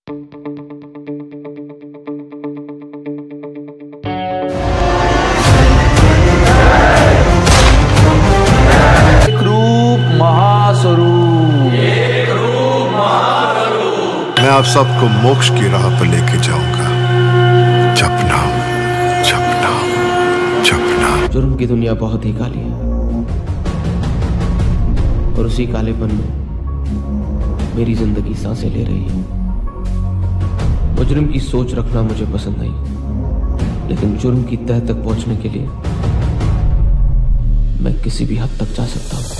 मैं आप सबको मोक्ष की राह पर लेके जाऊंगा। जपना, जपना, जपना। जुर्म की दुनिया बहुत ही काली है और उसी कालेपन में मेरी जिंदगी सांसें ले रही है। मुजरिम की सोच रखना मुझे पसंद नहीं, लेकिन जुर्म की तह तक पहुंचने के लिए मैं किसी भी हद तक जा सकता हूं।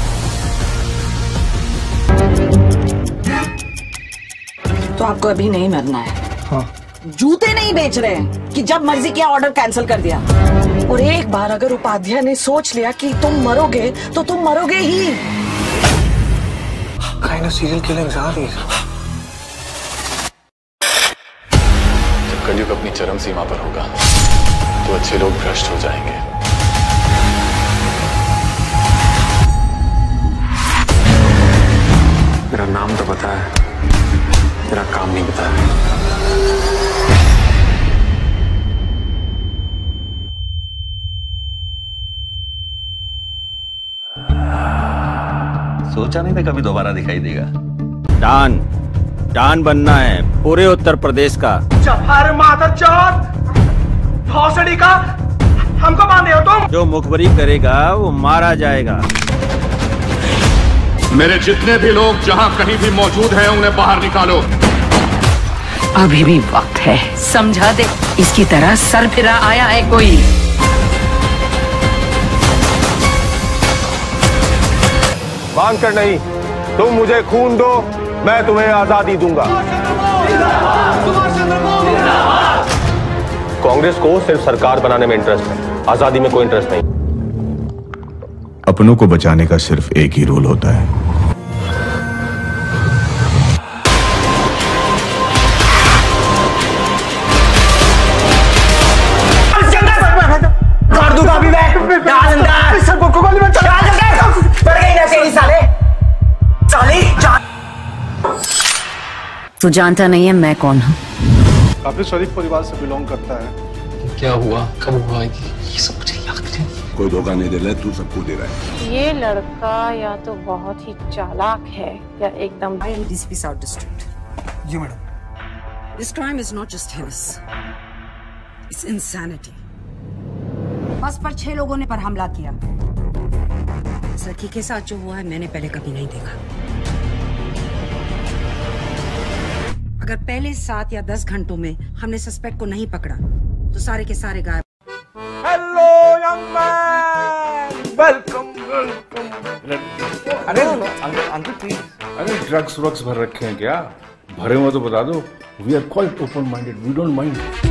तो आपको अभी नहीं मरना है। हाँ। जूते नहीं बेच रहे हैं कि जब मर्जी किया ऑर्डर कैंसिल कर दिया। और एक बार अगर उपाध्याय ने सोच लिया कि तुम मरोगे तो तुम मरोगे ही। kind of serial killings are these? जब कलयुग अपनी चरम सीमा पर होगा तो अच्छे लोग भ्रष्ट हो जाएंगे। मेरा नाम तो पता है, तेरा काम नहीं बताया। सोचा नहीं था कभी दोबारा दिखाई देगा। डॉन बनना है पूरे उत्तर प्रदेश का। हर मादरचोद भोसड़ी का हमको बांधे हो तुम। जो मुखबरी करेगा वो मारा जाएगा। मेरे जितने भी लोग जहां कहीं भी मौजूद हैं उन्हें बाहर निकालो। अभी भी वक्त है, समझा दे। इसकी तरह सर फिरा आया है कोई। मांग कर नहीं, तुम मुझे खून दो, मैं तुम्हें आजादी दूंगा। कांग्रेस को सिर्फ सरकार बनाने में इंटरेस्ट है, आजादी में कोई इंटरेस्ट नहीं। अपनों को बचाने का सिर्फ एक ही रूल होता है। तू जानता नहीं है मैं कौन हूँ। काफी शरीफ परिवार से बिलोंग करता है। क्या हुआ, कब हुआ, ये सब मुझे याद नहीं। कोई धोखा नहीं दे रहा है, तू सबको दे रहा है। ये लड़का या तो बहुत ही चालाक है या एकदम। I am DCP South District. जी madam. This crime is not just heinous. It's insanity. बस पर 6 लोगों ने पर हमला किया। इस लड़की के साथ जो हुआ है मैंने पहले कभी नहीं देखा। अगर पहले 7 या 10 घंटों में हमने सस्पेक्ट को नहीं पकड़ा तो सारे के सारे गायब। Hello young man, welcome welcome. अरे अंकल प्लीज। अरे ड्रग्स वग्स भर रखे हैं क्या? भरे हुए तो बता दो। We are quite open minded, we don't mind.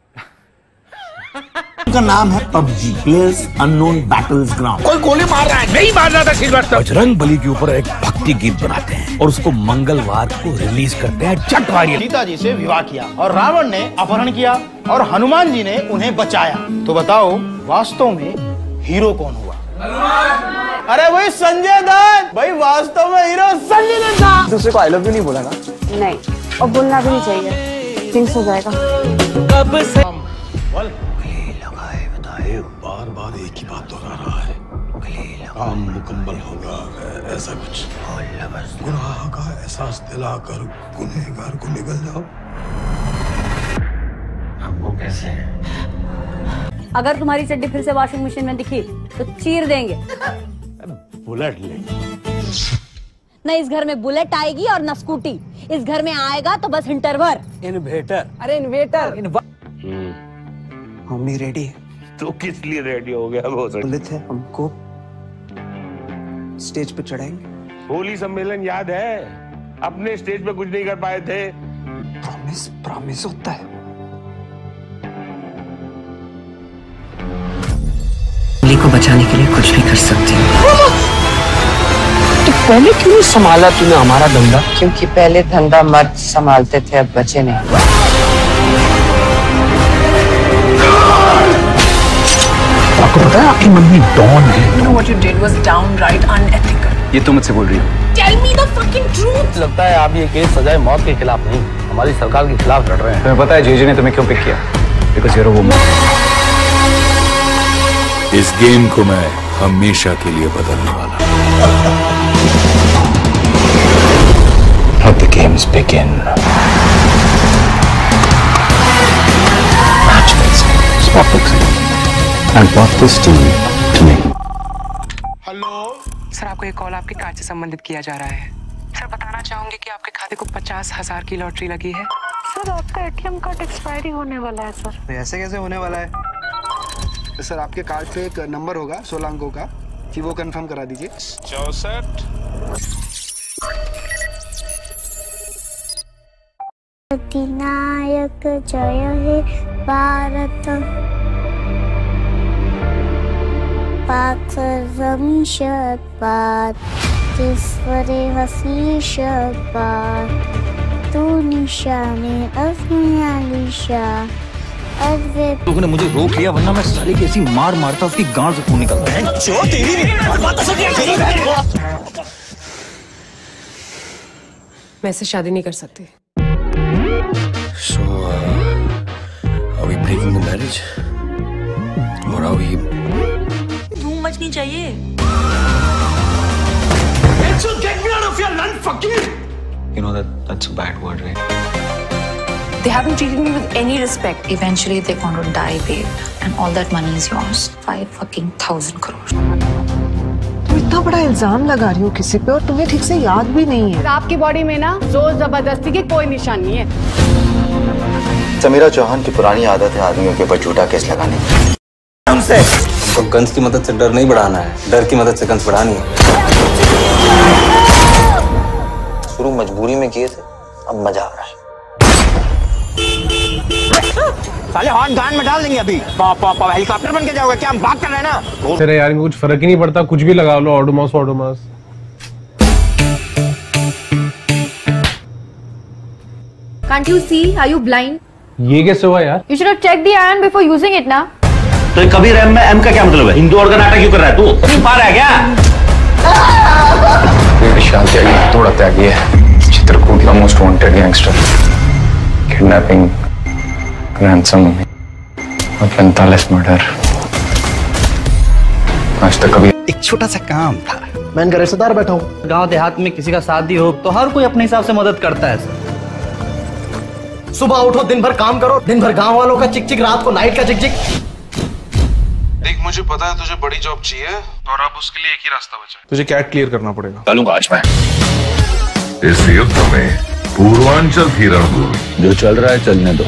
का नाम है PUBG, players unknown battles ground. कोई गोली मार रहा है, नहीं मारना था सिल्वर। बजरंग बली के ऊपर एक भक्ति गीत बनाते हैं और उसको मंगलवार को रिलीज करते हैं। चटवारी सीता जी से विवाह किया और रावण ने अपहरण किया और हनुमान जी ने उन्हें बचाया। तो बताओ वास्तव में हीरो कौन हुआ? अरे भाई संजय दत्त। भाई वास्तव में हीरो संजय दत्त था। दूसरे को आई लव यू नहीं बोला ना? नहीं, और बोलना भी नहीं चाहिए, जिंक्स हो जाएगा। कब से बार बार एक ही बात दोहरा रहा है। काम मुकम्मल होगा ऐसा कुछ। गुनाह का एहसास दिलाकर गुनहगार को निकल जाओ। वो कैसे? अगर तुम्हारी चड्डी फिर से वॉशिंग मशीन में दिखी तो चीर देंगे। बुलेट ले। न इस घर में बुलेट आएगी और न स्कूटी। इस घर में आएगा तो बस इंटरवर। इन्वेटर। अरे इन्वेटर। मम्मी रेडी है। तो किस लिए रेडी हो गया? बोले थे हमको स्टेज पे चढ़ाएंगे। होली सम्मेलन याद है? अपने स्टेज पे कुछ नहीं कर पाए थे। प्रॉमिस प्रॉमिस होता है। होली को बचाने के लिए कुछ भी कर सकती हूँ। तो पहले क्यों संभाला तूने हमारा धंधा? क्योंकि पहले धंधा मर्द संभालते थे, अब बचे नहीं। आपको पता है आपकी मम्मी डॉन है। You know what you did was downright unethical. ये तो मुझसे बोल रही हो? Tell me the fucking truth. लगता है आप ये केस सजाए मौत के खिलाफ नहीं हमारी सरकार के खिलाफ लड़ रहे हैं। तुम्हें पता है जीजी ने तुम्हें क्यों पिक किया? Because you're a woman. इस गेम को मैं हमेशा के लिए बदलने वाला। Let the games begin. Match fixing, spot fixing, and what this do to me. Sir, आपको एक कॉल आपके कार्ड से संबंधित किया जा रहा है। सर, बताना चाहूंगी कि आपके खाते को 50,000 की लॉटरी लगी है। सर, आपका एटीएम कार्ड एक्सपायरी होने वाला है सर। ऐसे कैसे होने वाला है? सर, आपके कार्ड पे एक नंबर होगा 16 अंकों का, कि वो कंफर्म करा दीजिए। 64 अधिनायक जय हे भारत, पाक शतपात, ईश्वरे हसी शतपात, तू निशाने अफियालिशा। लोगों ने मुझे रोक लिया, वरना मैं साले की ऐसी मार मारता उसकी गांड से खून निकलता है। मैं इससे शादी नहीं कर सकती। So, are we breaking the marriage? Or are we? धूम मचनी चाहिए। Get me out of your land, fucking! You know that's a bad word, right? They haven't treated me with any respect. Eventually, they're going to die, babe, and all that money is yours. 5,000 crore. तुम इतना बड़ा इल्जाम लगा रही हो किसी पे, और तुम्हें ठीक से याद भी नहीं है। आपकी बॉडी में ना जोर जबरदस्ती की कोई निशान नहीं है। समीरा चौहान की पुरानी आदत है आदमियों के ऊपर झूठा केस लगाने की। हमसे तो गन्स की मदद से डर नहीं बढ़ाना है, डर की मदद से गन्स बढ़ानी है। शुरू मजबूरी में किए थे, अब मजा आ रहा है। साले हाथ गान में डाल देंगे अभी। पापा हेलीकॉप्टर बन के जाओगे क्या? हम बात कर रहे हैं ना। तेरे यार, कुछ फर्क ही नहीं पड़ता, कुछ भी लगा लो। Odomos Can't you see? Are you blind? ये कैसे हुआ यार? You should have checked the iron before using it, ना? तो कभी रैम में एम का क्या मतलब है? हिंदू और का नाटक क्यों कर रहा है तू? नहीं पा रहा है क्या? विशाल त्यागी थोड़ा त्यागी है। चित्रकूट का most wanted gangster, kidnapping, ransom और 45 मर्डर। आज तक कभी एक छोटा सा काम था। मैं इनका रिश्तेदार बैठा हूँ। गांव देहात में किसी का शादी हो तो हर कोई अपने हिसाब से मदद करता है। सुबह उठो, दिन भर काम करो, दिन भर गांव वालों का चिक चिक, रात को नाइट का चिक चिक। देख, मुझे पता है तुझे बड़ी जॉब चाहिए और अब उसके लिए एक ही रास्ता बचा है। तुझे कैट क्लियर करना पड़ेगा। चलूंगा आज मैं। इस युद्ध में पूर्वांचल की रणभूमि जो चल रहा है चलने दो।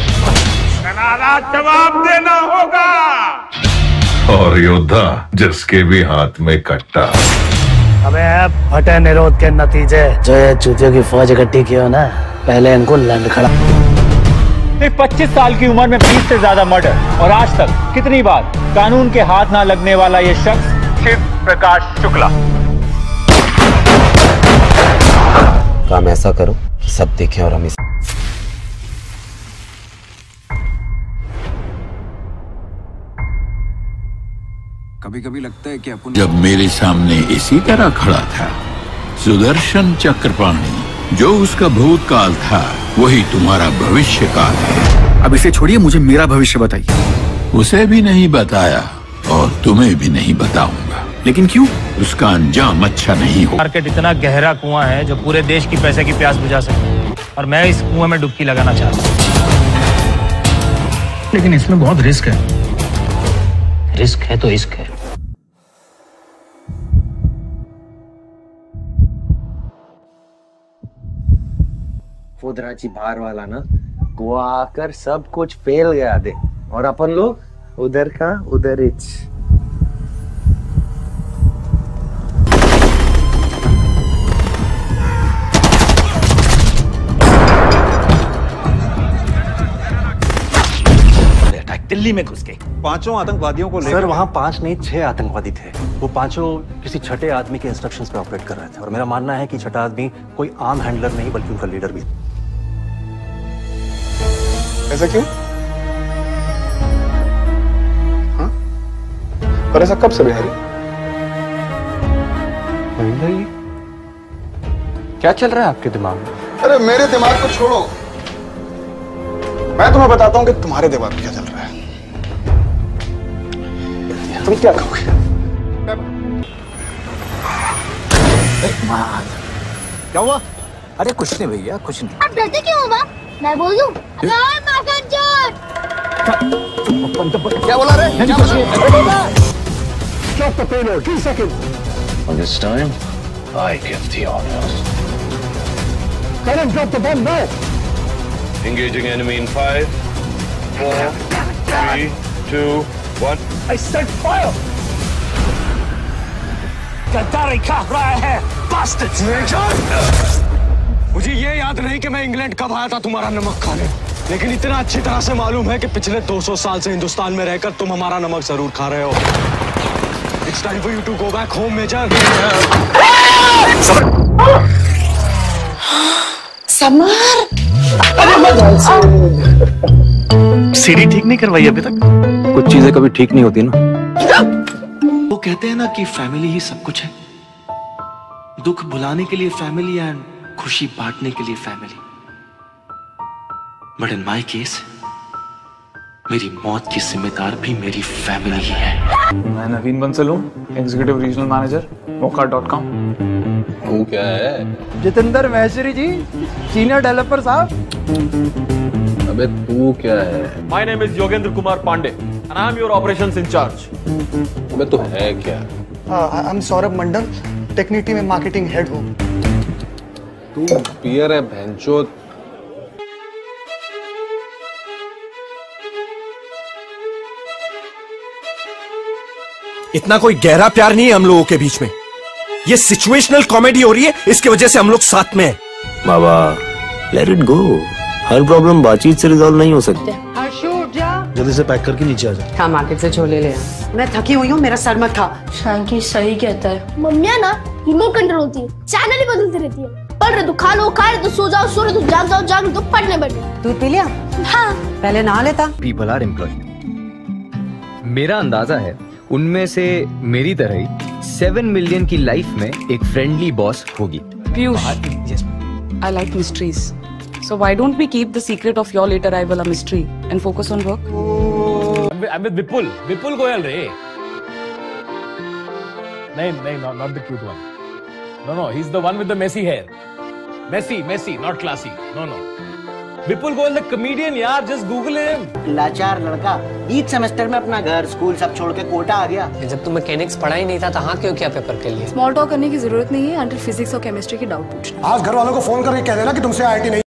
जवाब देना होगा। और योद्धा जिसके भी हाथ में कट्टा। अबे फटे निरोध के नतीजे जो ये चूतियों की फौज इकट्ठी की हो ना, पहले इनको लंड खड़ा। 25 साल की उम्र में 20 से ज्यादा मर्डर, और आज तक कितनी बार कानून के हाथ ना लगने वाला ये शख्स शिव प्रकाश शुक्ला। काम ऐसा करो कि सब देखें और हम इस कभी कभी लगता है कि अपन जब मेरे सामने इसी तरह खड़ा था सुदर्शन चक्रपाणी, जो उसका भूतकाल था वही तुम्हारा भविष्य काल है। अब इसे छोड़िए, मुझे मेरा भविष्य बताइए। उसे भी नहीं बताया और तुम्हें भी नहीं बताऊंगा। लेकिन क्यों? उसका अंजाम अच्छा नहीं हो। मार्केट इतना गहरा कुआं है जो पूरे देश की पैसे की प्यास बुझा सके, और मैं इस कुएं में डुबकी लगाना चाहता हूँ। लेकिन इसमें बहुत रिस्क है। रिस्क है तो इश्क है। फुदराची बाहर वाला ना गोवा आकर सब कुछ फेल गया दे, और अपन लोग उधर का उधर ही। दिल्ली में घुस गए। 5 आतंकवादियों को सर, वहाँ 5 नहीं 6 आतंकवादी थे। वो 5 किसी छठे आदमी के इंस्ट्रक्शंस पे ऑपरेट कर रहे थे, और मेरा मानना है कि छठा आदमी कोई आम हैंडलर नहीं बल्कि उनका लीडर भी। ऐसा क्यों? हाँ? और ऐसा कब से बिहारी? क्या चल रहा है आपके दिमाग में? अरे मेरे दिमाग को छोड़ो, मैं तुम्हें बताता हूँ कि तुम्हारे दिमाग में क्या चल रहा है। तुम क्या कहोगे? क्या हुआ? अरे कुछ नहीं भैया, कुछ नहीं। आप डरते क्यों हो माँ? मैं बोल दूं? क्या बोला रे? Stop the payload. 2 seconds. And this time, I give the orders. Tell him drop the bomb now. Engaging enemy in 5, 4, 3, 2, 1. I said fire. गद्दारी खा रहा है bastards. मुझे ये याद नहीं कि मैं इंग्लैंड कब आया था तुम्हारा नमक खाने, लेकिन इतना अच्छी तरह से मालूम है कि पिछले 200 साल से हिंदुस्तान में रहकर तुम हमारा नमक जरूर खा रहे हो। It's time for you to go back home, Major. Samar. सीढ़ी ठीक नहीं करवाई अभी तक? कुछ चीजें कभी ठीक नहीं होती ना। वो कहते हैं ना कि फैमिली ही सब कुछ है। दुख भुलाने के लिए फैमिली एंड खुशी बांटने के लिए family. But in my case मेरी मौत की जिम्मेदार भी मेरी फैमिली ही है। मैं नवीन बंसल हूँ, एग्जीक्यूटिव रीजनल मैनेजर moka.com। वो क्या है? जितेंद्र महेश्वरी जी, सीनियर डेवलपर साहब। अबे तू क्या है? My name is Yogendra Kumar Pandey and I am your operations in charge. अबे तू है क्या? I am Saurabh Mandal, technique team में मार्केटिंग हेड हूँ। तू पियर है भैंचोद। इतना कोई गहरा प्यार नहीं है हम लोगों के बीच में। ये सिचुएशनल कॉमेडी हो रही है, इसकी वजह से हम लोग साथ में हैं। बाबा लेट इट गो। हर प्रॉब्लम बातचीत से रिजॉल्व नहीं हो सकती। जल्दी से पैक करके नीचे आ जा। हाँ, मार्केट से छोले ले आ। मैं थकी हुई हूँ, मेरा सर मत खा। शांकी सही कहता है। मम्मियाँ ना रिमोट कंट्रोल होती है, चैनल ही बदलती रहती है। पढ़ रहे तो खा लो, खा रहे तो सो जाओ, सो रहे तो जाग जाओ, जाग रहे तो पढ़ने बैठो। दूध पी लिया? हाँ। पहले नहा लेता। People are employ. मेरा अंदाजा है उनमें से मेरी तरह ही 7 मिलियन की लाइफ में एक फ्रेंडली बॉस होगी। Piyush, I like mysteries. So why don't we keep the secret of your late arrival a mystery and focus on work? I'm with Vipul. Vipul Goyal रे. नहीं, not the cute one. No, he's the one with the messy hair. Messy, not classy. No. Vipul Goyal, the comedian, यार, just Google him. लाचार लड़का, एक semester में अपना घर, school सब छोड़ के कोटा आ गया। जब तू मैकेनिक्स पढ़ा ही नहीं था, हाँ क्यों किया पेपर के लिए? स्मॉल टॉक करने की जरूरत नहीं है, अंडर फिजिक्स और केमिस्ट्री की डाउट पूछना। आज घर वालों को फोन करके कह देना कि तुमसे IIT नहीं